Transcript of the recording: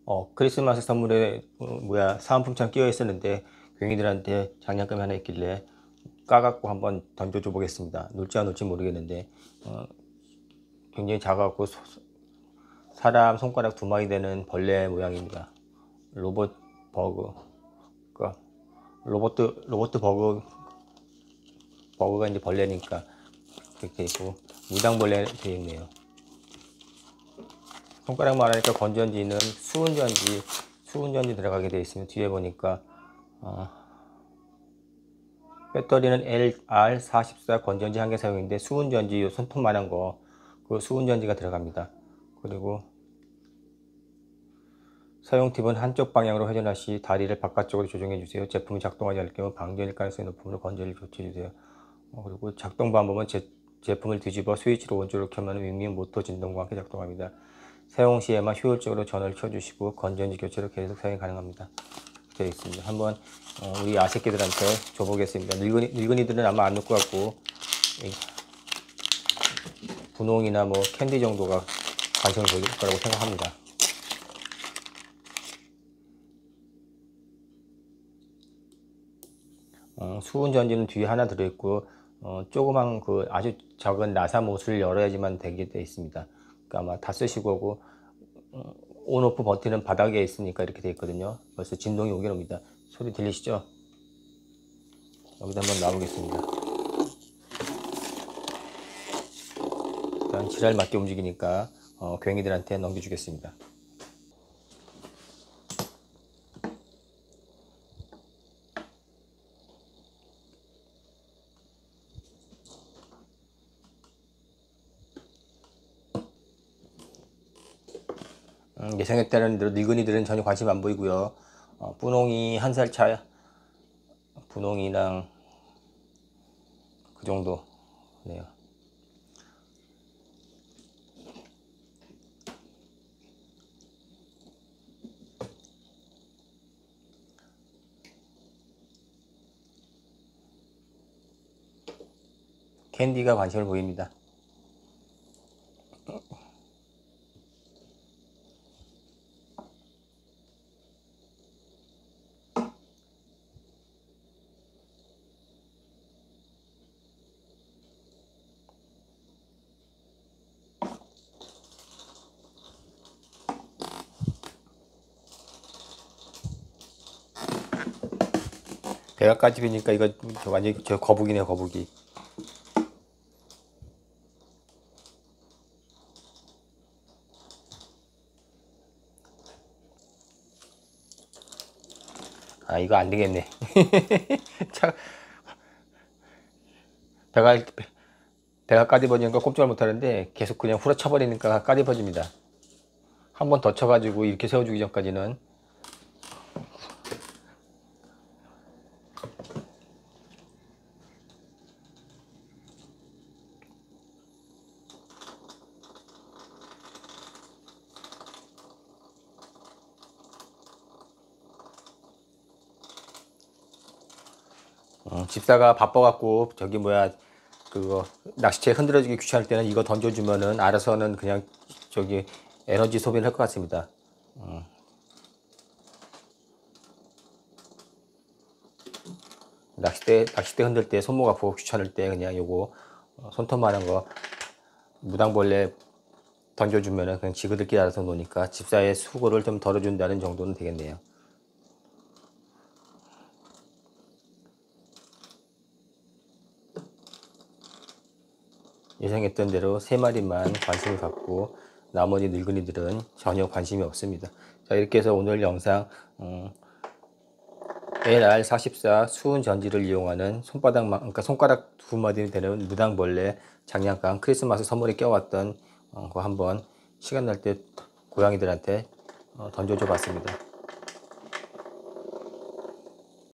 크리스마스 선물에 사은품처럼 끼어 있었는데 괭이들한테 장난감이 하나 있길래 까갖고 한번 던져줘 보겠습니다. 놀지 안 놀지 모르겠는데 굉장히 작아갖고 사람 손가락 2마리 되는 벌레 모양입니다. 로봇 버그, 그러니까 로봇 버그가 이제 벌레니까 이렇게 있고 무당벌레 되어 있네요. 손가락만 하니까 건전지는 수은전지 들어가게 되어 있습니다. 뒤에 보니까 배터리는 LR44 건전지 1개 사용인데 수은전지 손톱만한 거, 그 수은전지가 들어갑니다. 그리고 사용 팁은 한쪽 방향으로 회전할 시 다리를 바깥쪽으로 조정해 주세요. 제품이 작동하지 않을 경우 방전일 가능성이 높으므로 건전지를 교체해 주세요. 그리고 작동 방법은 제품을 뒤집어 스위치로 원조를 켜면 윙윙 모터 진동과 함께 작동합니다. 사용 시에만 효율적으로 전원을 켜주시고 건전지 교체로 계속 사용이 가능합니다. 되어 있습니다. 한번 우리 아새끼들한테 줘보겠습니다. 늙은이들은 아마 안 넣을 것 같고 분홍이나 뭐 캔디 정도가 관심을 보일 거라고 생각합니다. 수은전지는 뒤에 하나 들어있고 조그만 그 아주 작은 나사못을 열어야지만 되게 되어 있습니다. 그러니까 아마 다 쓰시고 오고 온오프 버튼은 바닥에 있으니까 이렇게 되어 있거든요. 벌써 진동이 오긴 옵니다. 소리 들리시죠? 여기다 한번 놔보겠습니다. 일단 지랄 맞게 움직이니까 괭이들한테 넘겨주겠습니다. 예상했다는 대로 늙은이들은 전혀 관심 안 보이고요. 분홍이 1살 차, 분홍이랑 그 정도 네요. 캔디가 관심을 보입니다. 배가까지 비니까 이거 완전히 거북이네요, 거북이. 이거 안 되겠네. 배가 까디버지니까 꼼짝을 못 하는데 계속 그냥 후려쳐버리니까 까디버집니다. 한 번 더 쳐가지고 이렇게 세워주기 전까지는. 집사가 바빠갖고 그거 낚시채 흔들어주기 귀찮을 때는 이거 던져주면은 알아서는 그냥 에너지 소비를 할 것 같습니다. 낚싯대 흔들 때 손목 아프고 귀찮을 때 그냥 요거 손톱만한 거 무당벌레 던져주면은 그냥 지그들끼리 알아서 노니까 집사의 수고를 좀 덜어준다는 정도는 되겠네요. 예상했던 대로 3마리만 관심을 갖고 나머지 늙은이들은 전혀 관심이 없습니다. 자, 이렇게 해서 오늘 영상 LR44 수은 전지를 이용하는 그러니까 손가락 2마디 되는 무당벌레 장난감 크리스마스 선물에 껴왔던 거 한번 시간 날 때 고양이들한테 던져줘 봤습니다.